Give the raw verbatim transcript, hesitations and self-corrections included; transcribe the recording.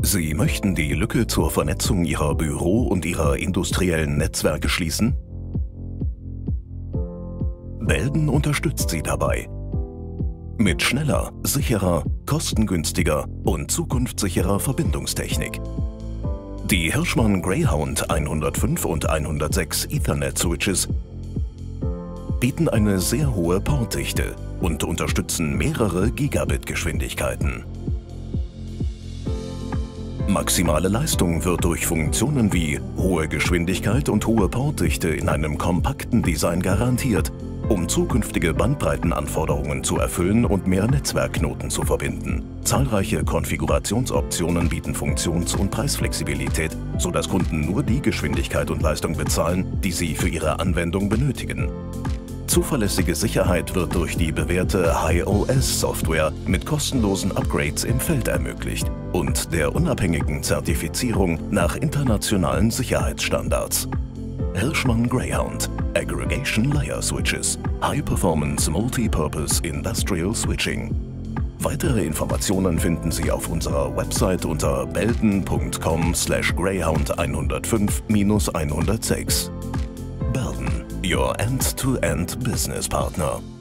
Sie möchten die Lücke zur Vernetzung Ihrer Büro- und Ihrer industriellen Netzwerke schließen? Belden unterstützt Sie dabei. Mit schneller, sicherer, kostengünstiger und zukunftssicherer Verbindungstechnik. Die Hirschmann Greyhound hundertfünf und hundertsechs Ethernet-Switches bieten eine sehr hohe Portdichte und unterstützen mehrere Gigabit-Geschwindigkeiten. Maximale Leistung wird durch Funktionen wie hohe Geschwindigkeit und hohe Portdichte in einem kompakten Design garantiert, um zukünftige Bandbreitenanforderungen zu erfüllen und mehr Netzwerkknoten zu verbinden. Zahlreiche Konfigurationsoptionen bieten Funktions- und Preisflexibilität, sodass Kunden nur die Geschwindigkeit und Leistung bezahlen, die sie für ihre Anwendung benötigen. Zuverlässige Sicherheit wird durch die bewährte High O S-Software mit kostenlosen Upgrades im Feld ermöglicht und der unabhängigen Zertifizierung nach internationalen Sicherheitsstandards. Hirschmann Greyhound Aggregation Layer Switches High Performance Multipurpose Industrial Switching. Weitere Informationen finden Sie auf unserer Website unter belden punkt com slash greyhound hundertfünf hundertsechs. Belden, your end-to-end business partner.